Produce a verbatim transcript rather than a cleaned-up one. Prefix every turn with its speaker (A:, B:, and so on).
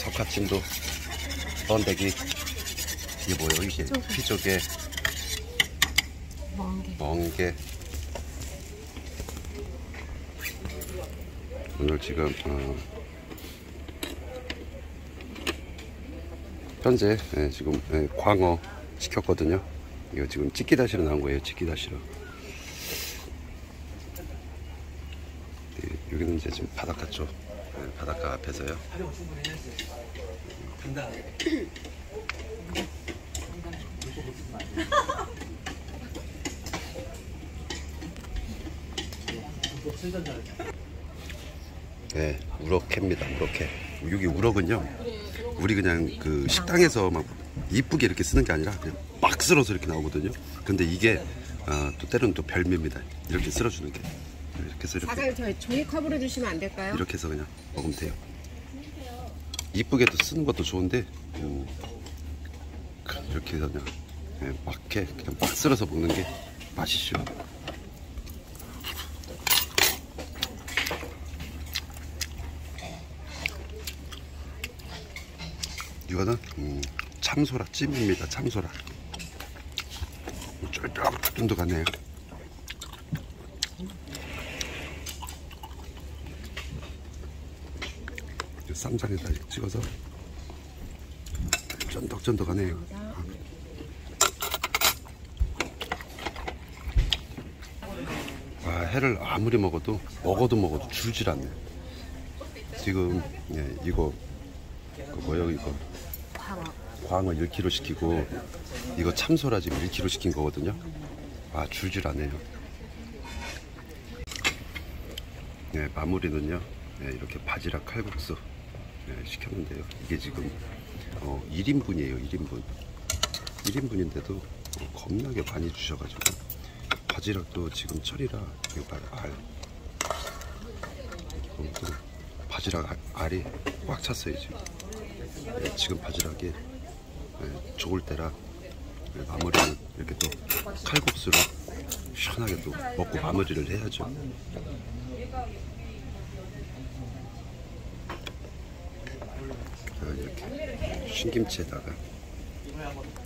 A: 석가찜도 번데기. 이게 뭐예요? 이게 피조개,
B: 멍게.
A: 멍게. 오늘 지금 어, 현재 예, 지금 예, 광어 시켰거든요. 이거 지금 찌끼다시로 나온 거예요. 찌끼다시로. 예, 여기는 이제 지금 바닷가 쪽, 예, 바닷가 앞에서요. 네, 우럭회입니다. 우럭회. 여기 우럭은요, 우리 그냥 그 식당에서 막 이쁘게 이렇게 쓰는 게 아니라 그냥 막 쓸어서 이렇게 나오거든요. 근데 이게 어, 또 때로는 또 별미입니다. 이렇게 쓸어주는 게. 이렇게 해서 이렇게.
B: 사장님 저희 종이컵으로 주시면 안 될까요?
A: 이렇게 해서 그냥 먹으면 돼요. 이쁘게 또 쓰는 것도 좋은데 음, 이렇게 해서 그냥 네, 막 해, 그냥 막 쓸어서 먹는 게 맛이죠. 이거는 음, 참소라 찜입니다. 참소라. 쫀득쫀득하네요. 쌈장에다 찍어서 쫀득쫀득하네요. 아, 회를 아무리 먹어도 먹어도 먹어도 줄질 않네. 지금 예, 이거 그 뭐예요 이거
B: 광어.
A: 광어 일 킬로그램 시키고 이거 참소라 지금 일 킬로그램 시킨 거거든요. 아, 줄질 않네요. 네, 마무리는요. 네, 이렇게 바지락 칼국수 네, 시켰는데요. 이게 지금 어, 일 인분이에요. 일 인분. 일 인분인데도 어, 겁나게 많이 주셔가지고 바지락도 지금 철이라 이거 봐요. 알. 또 바지락 알, 알이 꽉 찼어요 지금. 네, 지금 바지락이 네, 좋을 때라 네, 마무리는 이렇게 또 칼국수로 시원하게 또 먹고 마무리를 해야죠. 이렇게 신김치에다가